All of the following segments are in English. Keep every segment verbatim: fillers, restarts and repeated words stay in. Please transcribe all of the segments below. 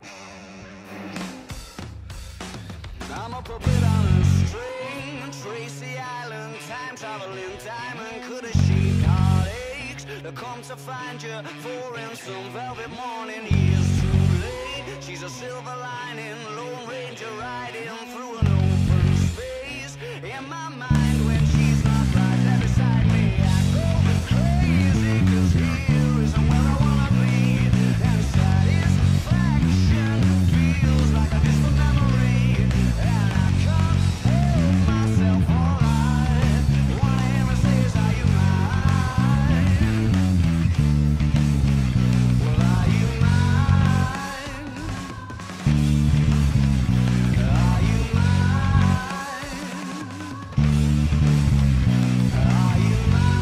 I'm a puppet on a string, Tracy Island, time traveling diamond. Could have shaped heartaches to come to find you for in some velvet morning. Years too late, she's a silver lining, Lone Ranger riding through an open space. In my mind when she's not right there beside me, I go crazy, cause here isn't where I wanna be. And satisfaction feels like a distant memory, and I can't hold myself alright. Wanna hear me say, is are you mine? Well, are you mine? Are you mine? Are you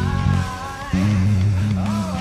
mine? Oh,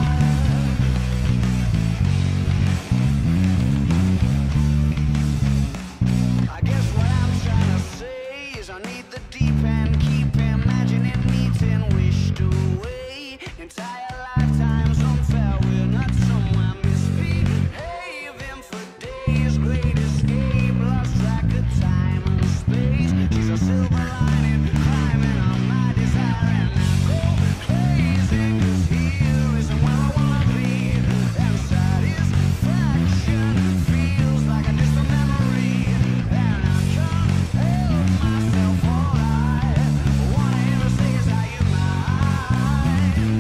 I guess what I'm trying to say is I need the deep end, keep imagining meeting wished away. Entire lifetimes unfair, we're not somewhere misbehaving for days. Great escape, lost track of time and space. She's a silver lining, climbing on my desire, and I go crazy, cause here isn't where I wanna be. And satisfaction feels like a distant memory, and I can't help myself alright. Wanna hear her say, is are you mine?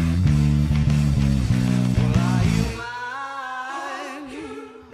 Well, are you mine? Are you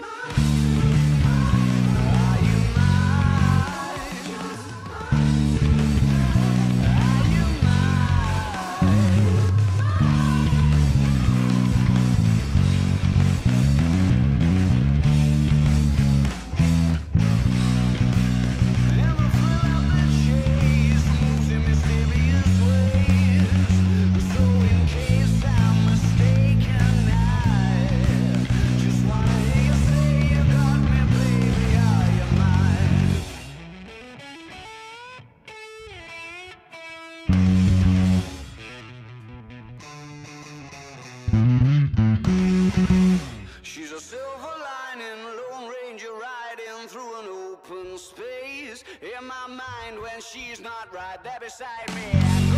And the thrill of the chase moves in mysterious ways. So in case I'm mistaken, I just wanna hear you say you got me, baby, are you mine? She's a silver lining, Lone Ranger riding through an open space. In my mind when she's not right there beside me, I